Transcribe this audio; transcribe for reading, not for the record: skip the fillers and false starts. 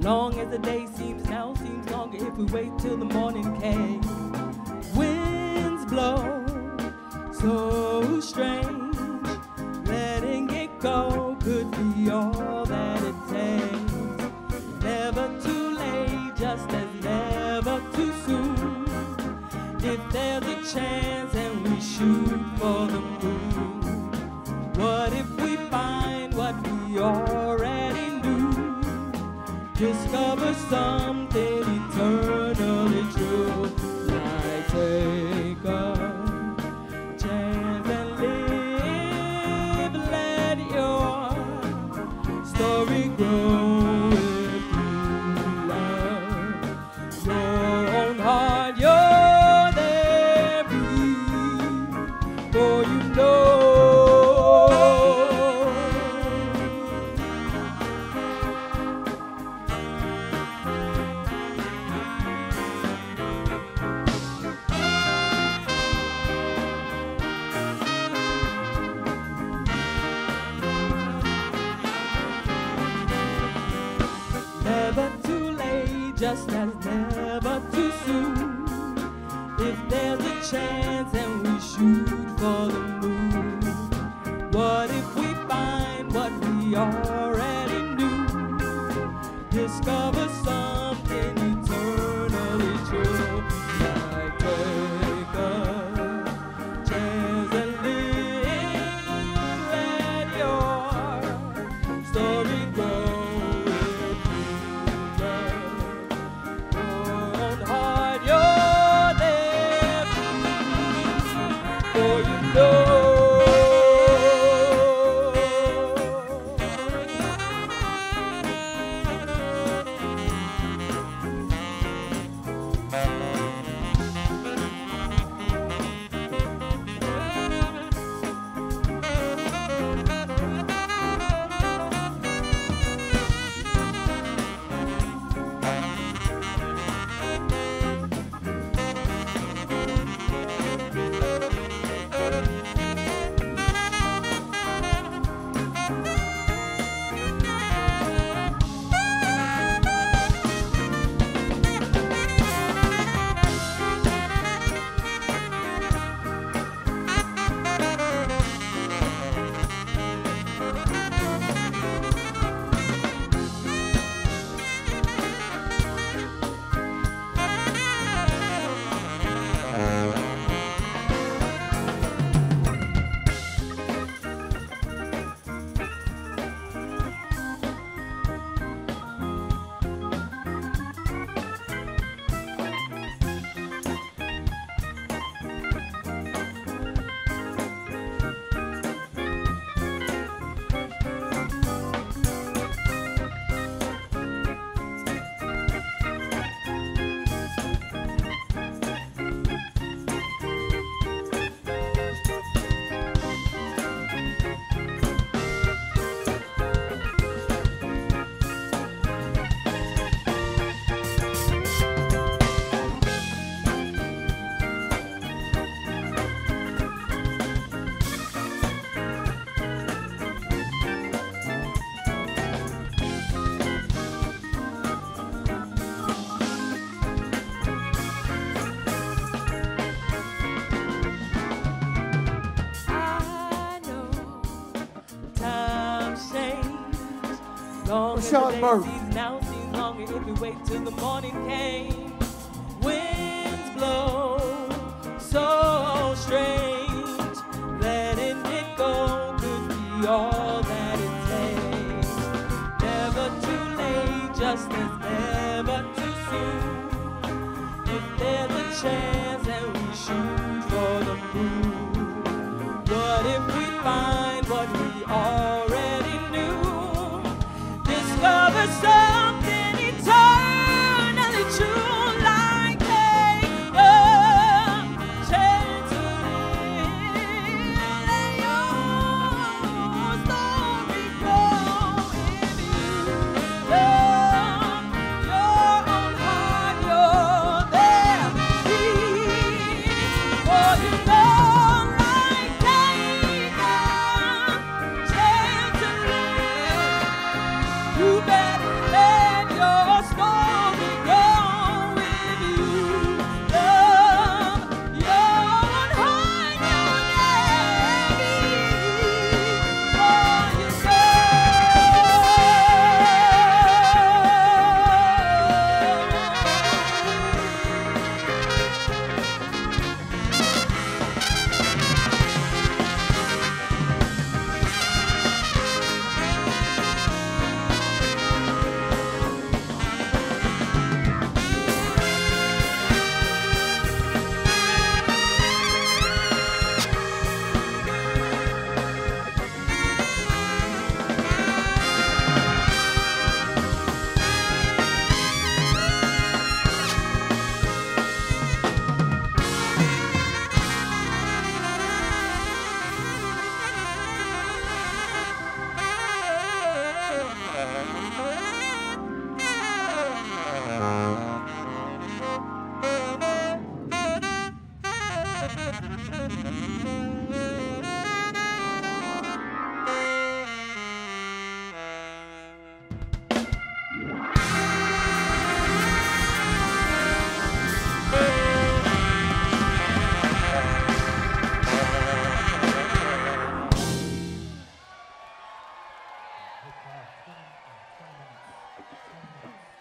Long as the day seems now seems longer if we wait till the morning came. Winds blow so strange, letting it go could be all that it takes. Never too late, just as never too soon. If there's a chance and we shoot for the moon, what if we find what we already knew? Discover something eternally true. Like take a chance and live, let your story grow. If you love your own heart, you're there before you know. Never too late, just as never too soon. If there's a chance and we shoot for the moon, what if we find what we already knew? Discover something eternally true. Like take a chance and live, let your story grow. Rashon Murph. Now seems longer if we wait till the morning came. Winds blow so strange, letting it go could be all that it takes. Never too late, just as never too soon. If there's a chance and we shoot for the moon, what if we find what we already knew? Discover something eternally true, like take a chance to live, let your story grow. If you love your own heart, you're there. Hey, Carl, 20 minutes. 20 minutes.